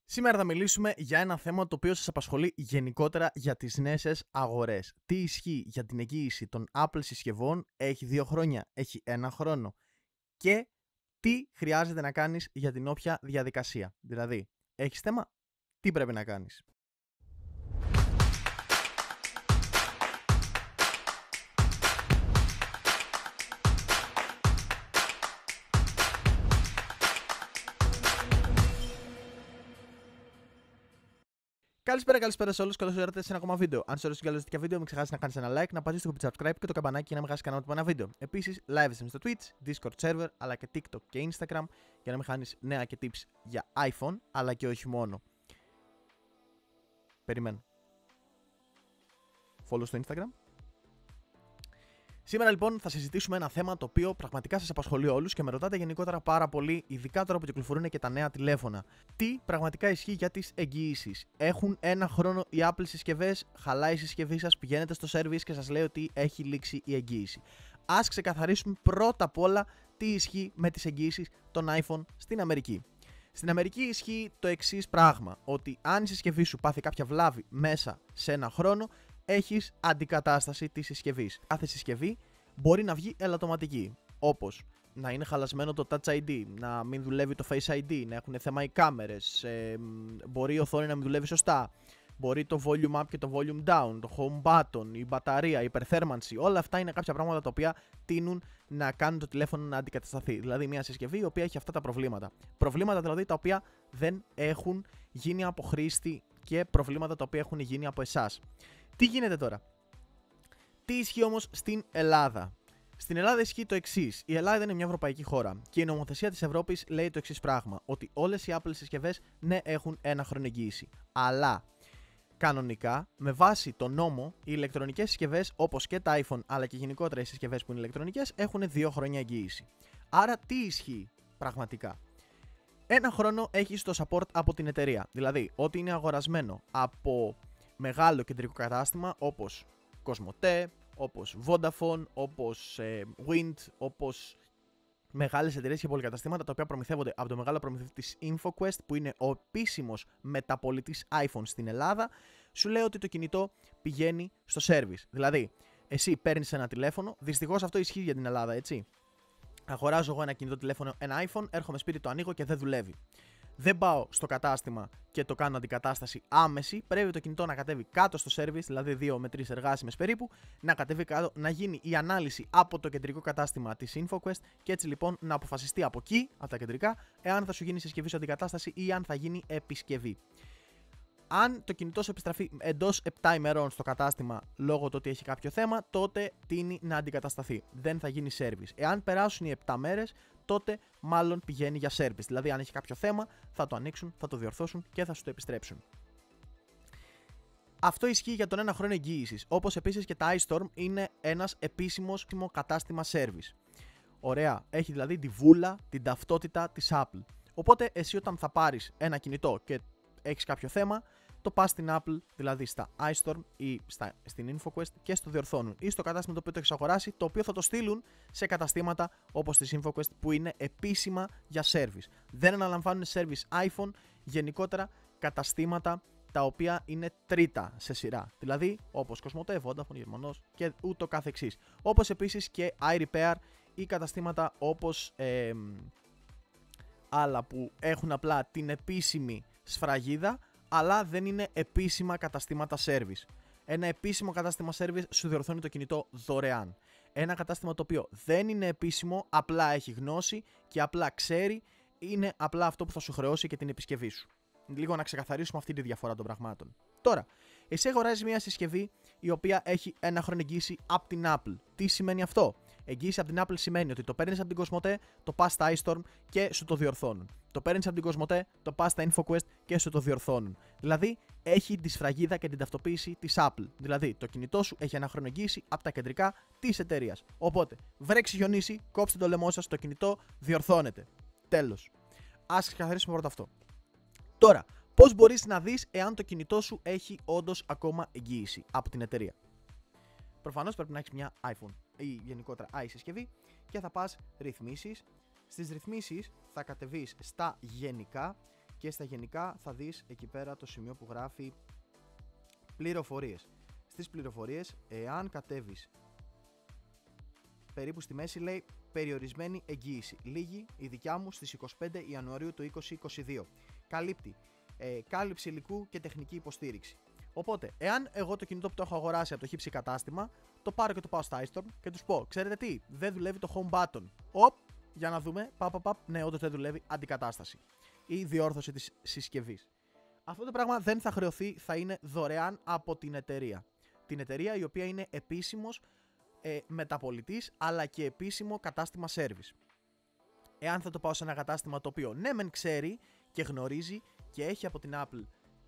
Σήμερα θα μιλήσουμε για ένα θέμα το οποίο σας απασχολεί γενικότερα για τις νέες αγορές. Τι ισχύει για την εγγύηση των Apple συσκευών, έχει 2 χρόνια, έχει 1 χρόνο και τι χρειάζεται να κάνεις για την όποια διαδικασία. Δηλαδή, έχεις θέμα, τι πρέπει να κάνεις. Καλησπέρα σε όλους. Καλώς ήρθατε σε ένα ακόμα βίντεο. Αν σου αρέσει και τέτοια βίντεο, μην ξεχάσεις να κάνεις ένα like, να πατήσεις το κουμπί subscribe και το καμπανάκι για να μην χάσεις κανένα από ένα βίντεο. Επίσης, live stream στο Twitch, Discord server, αλλά και TikTok και Instagram για να μην χάνεις νέα και tips για iPhone, αλλά και όχι μόνο. Περιμένω. Follow στο Instagram. Σήμερα λοιπόν θα συζητήσουμε ένα θέμα το οποίο πραγματικά σας απασχολεί όλους και με ρωτάτε γενικότερα πάρα πολύ, ειδικά τώρα που κυκλοφορούν και τα νέα τηλέφωνα. Τι πραγματικά ισχύει για τις εγγυήσεις. Έχουν 1 χρόνο οι Apple συσκευές, χαλάει η συσκευή σας, πηγαίνετε στο service και σας λέει ότι έχει λήξει η εγγύηση. Ας ξεκαθαρίσουμε πρώτα απ' όλα τι ισχύει με τις εγγυήσεις των iPhone στην Αμερική. Στην Αμερική ισχύει το εξής πράγμα, ότι αν η συσκευή σου πάθει κάποια βλάβη μέσα σε 1 χρόνο, έχεις αντικατάσταση της συσκευής. Κάθε συσκευή μπορεί να βγει ελαττωματική, όπως να είναι χαλασμένο το Touch ID, να μην δουλεύει το Face ID, να έχουν θέμα οι κάμερες, μπορεί η οθόνη να μην δουλεύει σωστά, μπορεί το volume up και το volume down, το home button, η μπαταρία, η υπερθέρμανση, όλα αυτά είναι κάποια πράγματα τα οποία τείνουν να κάνουν το τηλέφωνο να αντικατασταθεί. Δηλαδή μια συσκευή η οποία έχει αυτά τα προβλήματα. Προβλήματα δηλαδή τα οποία δεν έχουν γίνει από χρήστη και προβλήματα τα οποία έχουν γίνει από εσάς. Τι γίνεται τώρα. Τι ισχύει όμως στην Ελλάδα. Στην Ελλάδα ισχύει το εξής. Η Ελλάδα είναι μια ευρωπαϊκή χώρα και η νομοθεσία της Ευρώπης λέει το εξής πράγμα. Ότι όλες οι Apple συσκευές ναι έχουν 1 χρόνο εγγύηση. Αλλά κανονικά με βάση το νόμο οι ηλεκτρονικές συσκευές όπως και τα iPhone αλλά και γενικότερα οι συσκευές που είναι ηλεκτρονικές έχουν 2 χρόνια εγγύηση. Άρα τι ισχύει πραγματικά. 1 χρόνο έχεις το support από την εταιρεία. Δηλαδή ό,τι είναι αγορασμένο από μεγάλο κεντρικό κατάστημα όπως Cosmote, όπως Vodafone, όπως Wind, όπως μεγάλες εταιρείες και πολυκαταστήματα τα οποία προμηθεύονται από το μεγάλο προμηθευτή της InfoQuest που είναι ο επίσημος μεταπολιτής iPhone στην Ελλάδα, σου λέει ότι το κινητό πηγαίνει στο service. Δηλαδή, εσύ παίρνεις ένα τηλέφωνο, δυστυχώς αυτό ισχύει για την Ελλάδα, έτσι. Αγοράζω εγώ ένα κινητό τηλέφωνο, ένα iPhone, έρχομαι σπίτι, το ανοίγω και δεν δουλεύει. Δεν πάω στο κατάστημα και το κάνω αντικατάσταση άμεση. Πρέπει το κινητό να κατέβει κάτω στο service, δηλαδή 2 με 3 εργάσιμες περίπου, να κατέβει κάτω, να γίνει η ανάλυση από το κεντρικό κατάστημα της InfoQuest και έτσι λοιπόν να αποφασιστεί από εκεί, από τα κεντρικά, εάν θα σου γίνει συσκευή σου αντικατάσταση ή αν θα γίνει επισκευή. Αν το κινητό σου επιστραφεί εντός 7 ημερών στο κατάστημα λόγω του ότι έχει κάποιο θέμα, τότε τείνει να αντικατασταθεί. Δεν θα γίνει service. Εάν περάσουν οι 7 μέρες, τότε μάλλον πηγαίνει για service. Δηλαδή, αν έχει κάποιο θέμα, θα το ανοίξουν, θα το διορθώσουν και θα σου το επιστρέψουν. Αυτό ισχύει για τον 1 χρόνο εγγύησης. Όπως επίσης και τα iStorm είναι ένας επίσημος κατάστημα service. Ωραία. Έχει δηλαδή τη βούλα, την ταυτότητα της Apple. Οπότε, εσύ όταν θα πάρεις ένα κινητό και έχεις κάποιο θέμα, το πας στην Apple, δηλαδή στα iStorm ή στην InfoQuest και στο διορθώνουν. Ή στο κατάστημα το οποίο το έχεις αγοράσει, το οποίο θα το στείλουν σε καταστήματα όπως τη InfoQuest που είναι επίσημα για service. Δεν αναλαμβάνουν service iPhone, γενικότερα καταστήματα τα οποία είναι τρίτα σε σειρά. Δηλαδή όπως Cosmote, Vodafone, Γερμανός και ούτω καθεξής. Όπως επίσης και iRepair ή καταστήματα όπως άλλα που έχουν απλά την επίσημη σφραγίδα, αλλά δεν είναι επίσημα καταστήματα service. Ένα επίσημο κατάστημα service σου διορθώνει το κινητό δωρεάν. Ένα κατάστημα το οποίο δεν είναι επίσημο, απλά έχει γνώση και απλά ξέρει, είναι απλά αυτό που θα σου χρεώσει και την επισκευή σου. Λίγο να ξεκαθαρίσουμε αυτή τη διαφορά των πραγμάτων. Τώρα, εσύ αγοράζεις μια συσκευή η οποία έχει 1 χρόνο εγγύηση από την Apple. Τι σημαίνει αυτό? Εγγύηση από την Apple σημαίνει ότι το παίρνεις από την Cosmote, το πας στα iStorm και σου το διορθώνουν. Το παίρνεις από την Cosmote, το πας στα InfoQuest και σου το διορθώνουν. Δηλαδή, έχει τη σφραγίδα και την ταυτοποίηση της Apple. Δηλαδή, το κινητό σου έχει 1 χρόνο εγγύηση από τα κεντρικά της εταιρείας. Οπότε, βρέξει χιονίσει, κόψτε το λαιμό σας, το κινητό διορθώνεται. Τέλος. Ας ξεκαθαρίσουμε πρώτα αυτό. Τώρα, πώς μπορείς να δεις εάν το κινητό σου έχει όντως ακόμα εγγύηση από την εταιρεία? Προφανώς πρέπει να έχεις μια iPhone ή γενικότερα i συσκευή και θα πας ρυθμίσεις. Στις ρυθμίσεις θα κατεβείς στα γενικά και στα γενικά θα δεις εκεί πέρα το σημείο που γράφει πληροφορίες. Στις πληροφορίες, εάν κατέβεις περίπου στη μέση, λέει περιορισμένη εγγύηση. Λίγη η δικιά μου στις 25 Ιανουαρίου του 2022. Καλύπτει κάλυψη υλικού και τεχνική υποστήριξη. Οπότε, εάν εγώ το κινητό που το έχω αγοράσει από το χύψη κατάστημα, το πάρω και το πάω στα iStorm και τους πω, ξέρετε τι, δεν δουλεύει το home button. Για να δούμε, ναι, όντως δεν δουλεύει, αντικατάσταση ή διόρθωση της συσκευής. Αυτό το πράγμα δεν θα χρεωθεί, θα είναι δωρεάν από την εταιρεία. Την εταιρεία η οποία είναι επίσημος μεταπολιτής, αλλά και επίσημο κατάστημα service. Εάν θα το πάω σε ένα κατάστημα το οποίο ναι μεν ξέρει και γνωρίζει και έχει από την Apple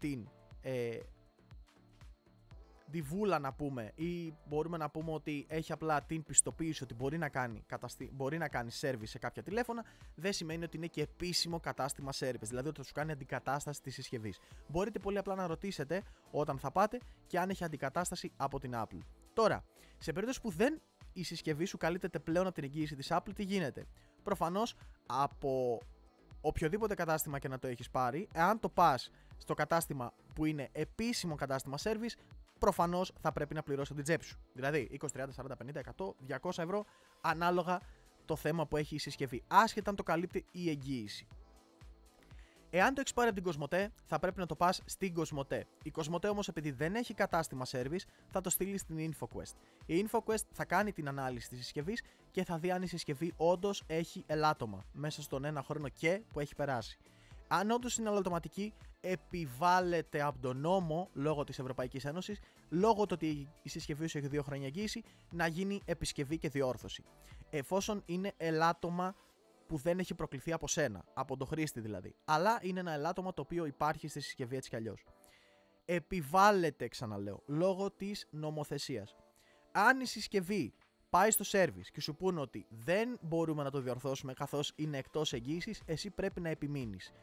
τη βούλα να πούμε, ή μπορούμε να πούμε ότι έχει απλά την πιστοποίηση ότι μπορεί να κάνει service σε κάποια τηλέφωνα, δεν σημαίνει ότι είναι και επίσημο κατάστημα service, δηλαδή ότι θα σου κάνει αντικατάσταση της συσκευής. Μπορείτε πολύ απλά να ρωτήσετε όταν θα πάτε και αν έχει αντικατάσταση από την Apple. Τώρα, σε περίπτωση που η συσκευή σου καλύπτεται πλέον από την εγγύηση της Apple, τι γίνεται? Προφανώς από οποιοδήποτε κατάστημα και να το έχεις πάρει, εάν το πας στο κατάστημα που είναι επίσημο κατάστημα service, προφανώς θα πρέπει να πληρώσεις την τσέπη σου. Δηλαδή 20, 30, 40, 50, 100, 200 ευρώ ανάλογα το θέμα που έχει η συσκευή, άσχετα αν το καλύπτει η εγγύηση. Εάν το έχεις πάρει από την Κοσμοτέ, θα πρέπει να το πας στην Κοσμοτέ. Η Κοσμοτέ όμως, επειδή δεν έχει κατάστημα service, θα το στείλει στην InfoQuest. Η InfoQuest θα κάνει την ανάλυση της συσκευής και θα δει αν η συσκευή όντως έχει ελάττωμα μέσα στον ένα χρόνο και που έχει περάσει. Αν όντως είναι ελαττωματική, επιβάλλεται από τον νόμο, λόγω της Ευρωπαϊκής Ένωσης, λόγω του ότι η συσκευή σου έχει 2 χρόνια εγγύηση, να γίνει επισκευή και διόρθωση. Εφόσον είναι ελάττωμα που δεν έχει προκληθεί από σένα, από τον χρήστη δηλαδή, αλλά είναι ένα ελάττωμα το οποίο υπάρχει στη συσκευή έτσι κι αλλιώς. Επιβάλλεται, ξαναλέω, λόγω της νομοθεσίας. Αν η συσκευή πάει στο service και σου πούνε ότι δεν μπορούμε να το διορθώσουμε καθώς είναι εκτός εγγύησης, εσύ πρέπει να επιμείνεις.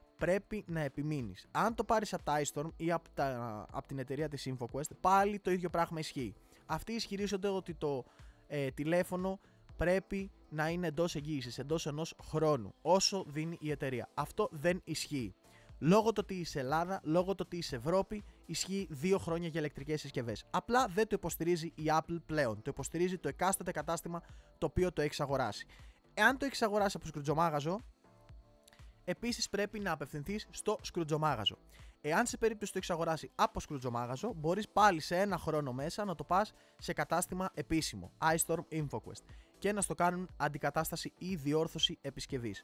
Αν το πάρεις από τα iStorm ή από την εταιρεία της InfoQuest, πάλι το ίδιο πράγμα ισχύει. Αυτοί ισχυρίζονται ότι το τηλέφωνο πρέπει να είναι εντός εγγύησης, εντός ενός χρόνου, όσο δίνει η εταιρεία. Αυτό δεν ισχύει. Λόγω του ότι είσαι Ελλάδα, λόγω του ότι είσαι Ευρώπη, ισχύει 2 χρόνια για ηλεκτρικές συσκευές. Απλά δεν το υποστηρίζει η Apple πλέον. Το υποστηρίζει το εκάστοτε κατάστημα το οποίο το έχεις αγοράσει. Εάν το έχεις αγοράσει από σκρουτζομάγαζο, επίσης πρέπει να απευθυνθείς στο σκρουτζομάγαζο. Εάν σε περίπτωση το έχεις αγοράσει από σκρουτζομάγαζο, μπορείς πάλι σε ένα χρόνο μέσα να το πας σε κατάστημα επίσημο, iStorm, InfoQuest, και να στο κάνουν αντικατάσταση ή διόρθωση επισκευής.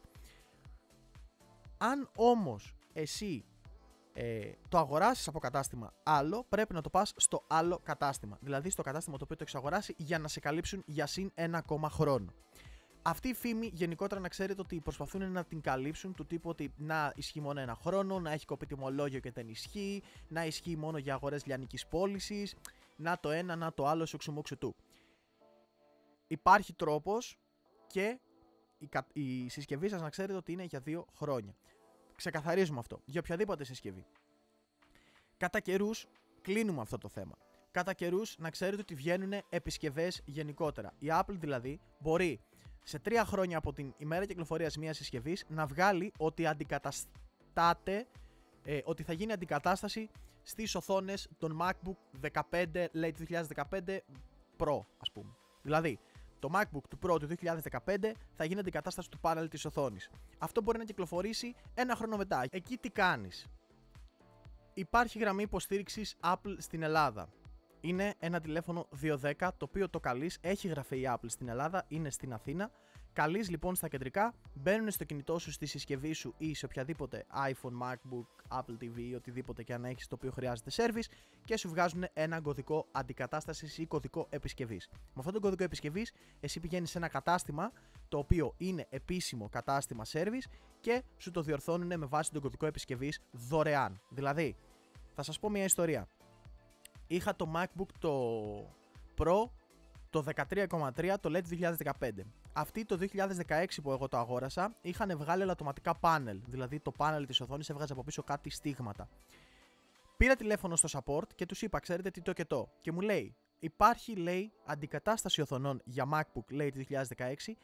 Αν όμως εσύ το αγοράσεις από κατάστημα άλλο, πρέπει να το πας στο άλλο κατάστημα, δηλαδή στο κατάστημα το οποίο το έχεις αγοράσει, για να σε καλύψουν για συν 1 ακόμα χρόνο. Αυτή η φήμη γενικότερα να ξέρετε ότι προσπαθούν να την καλύψουν, του τύπου ότι να ισχύει μόνο 1 χρόνο, να έχει κοπεί τιμολόγιο και δεν ισχύει, να ισχύει μόνο για αγορές λιανικής πώλησης, να το ένα, να το άλλο, σουξουμούξου του. Υπάρχει τρόπος και η συσκευή σας να ξέρετε ότι είναι για 2 χρόνια. Ξεκαθαρίζουμε αυτό για οποιαδήποτε συσκευή. Κατά καιρούς κλείνουμε αυτό το θέμα. Κατά καιρούς να ξέρετε ότι βγαίνουν επισκευές γενικότερα. Η Apple δηλαδή μπορεί σε 3 χρόνια από την ημέρα κυκλοφορίας μιας συσκευής να βγάλει ότι αντικαταστάται, ότι θα γίνει αντικατάσταση στις οθόνες των MacBook 15, λέει του 2015 Pro, ας πούμε. Δηλαδή, το MacBook του Pro του 2015 θα γίνει αντικατάσταση του πάνελ της οθόνης. Αυτό μπορεί να κυκλοφορήσει 1 χρόνο μετά. Εκεί τι κάνεις? Υπάρχει γραμμή υποστήριξης Apple στην Ελλάδα. Είναι ένα τηλέφωνο 210, το οποίο το καλείς, έχει γραφεί η Apple στην Ελλάδα, είναι στην Αθήνα. Καλείς λοιπόν στα κεντρικά, μπαίνουν στο κινητό σου, στη συσκευή σου ή σε οποιαδήποτε iPhone, MacBook, Apple TV ή οτιδήποτε και αν έχεις το οποίο χρειάζεται service, και σου βγάζουν ένα κωδικό αντικατάστασης ή κωδικό επισκευής. Με αυτόν τον κωδικό επισκευής εσύ πηγαίνεις σε ένα κατάστημα το οποίο είναι επίσημο κατάστημα service και σου το διορθώνουν με βάση τον κωδικό επισκευής δωρεάν. Δηλαδή, θα σας πω μια ιστορία. Είχα το MacBook το Pro το 13,3, το LED 2015. Αυτή το 2016 που εγώ το αγόρασα είχαν βγάλει ελαττωματικά πάνελ, δηλαδή το πάνελ της οθόνης έβγαζε από πίσω κάτι στίγματα. Πήρα τηλέφωνο στο support και τους είπα, ξέρετε τι το και το, και μου λέει, υπάρχει, λέει, αντικατάσταση οθονών για MacBook, λέει, 2016,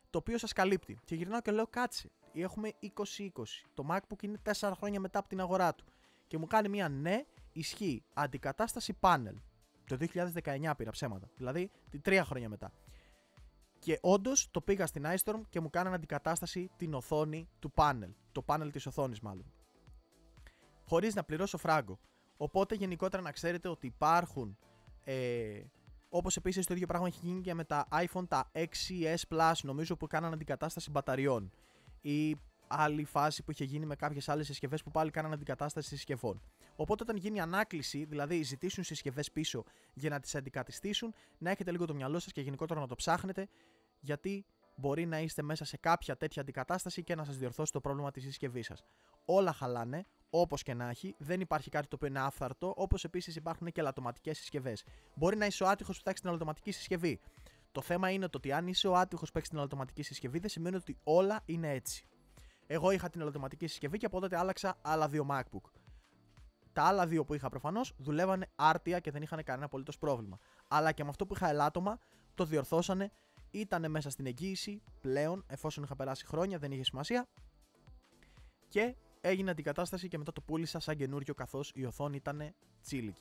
το οποίο σας καλύπτει. Και γυρνάω και λέω κάτσε, έχουμε 2020, το MacBook είναι 4 χρόνια μετά από την αγορά του και μου κάνει μια ναι, ισχύει, αντικατάσταση panel. Το 2019 πήρα ψέματα, δηλαδή 3 χρόνια μετά. Και όντως το πήγα στην iStorm και μου κάνανε αντικατάσταση την οθόνη του panel, το panel της οθόνης μάλλον, χωρίς να πληρώσω φράγκο. Οπότε γενικότερα να ξέρετε ότι υπάρχουν, όπως επίσης το ίδιο πράγμα έχει γίνει και με τα iPhone τα 6s Plus, νομίζω, που κάνανε αντικατάσταση μπαταριών, ή άλλη φάση που είχε γίνει με κάποιες άλλες συσκευές που πάλι κάνανε αντικατάσταση συσκευών. Οπότε όταν γίνει ανάκληση, δηλαδή ζητήσουν συσκευές πίσω για να τις αντικαταστήσουν, να έχετε λίγο το μυαλό σας και γενικότερα να το ψάχνετε, γιατί μπορεί να είστε μέσα σε κάποια τέτοια αντικατάσταση και να σας διορθώσει το πρόβλημα της συσκευής σας. Όλα χαλάνε, όπως και να έχει, δεν υπάρχει κάτι το οποίο είναι άφθαρτο, όπως επίσης υπάρχουν και ελαττωματικές συσκευές. Μπορεί να είσαι ο άτυχος που θα έχεις την ελαττωματική συσκευή. Το θέμα είναι ότι αν είσαι ο άτυχος που έχεις την ελαττωματική συσκευή, δεν σημαίνει ότι όλα είναι έτσι. Εγώ είχα την ελαττωματική συσκευή και από τότε άλλαξα άλλα 2 MacBook. Τα άλλα 2 που είχα προφανώς δουλεύανε άρτια και δεν είχαν κανένα απολύτως πρόβλημα. Αλλά και με αυτό που είχα ελάττωμα, το διορθώσανε, ήταν μέσα στην εγγύηση πλέον, εφόσον είχα περάσει χρόνια, δεν είχε σημασία. Και έγινε αντικατάσταση και μετά το πούλησα σαν καινούριο, καθώς η οθόνη ήταν τσίλικια.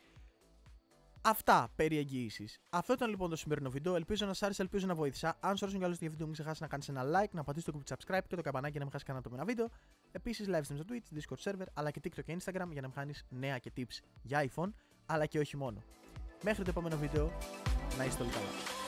Αυτά περί εγγύησης. Αυτό ήταν λοιπόν το σημερινό βίντεο. Ελπίζω να σας άρεσε, ελπίζω να βοήθησα. Αν σου άρεσε το βίντεο, μην ξεχάσεις να κάνεις ένα like, να πατήσεις το κουμπί subscribe και το καμπανάκι για να μην χάσεις κανένα από βίντεο. Επίσης, live stream στο Twitch, Discord server, αλλά και TikTok και Instagram για να μην χάνεις νέα και tips για iPhone, αλλά και όχι μόνο. Μέχρι το επόμενο βίντεο, να είστε όλοι καλά.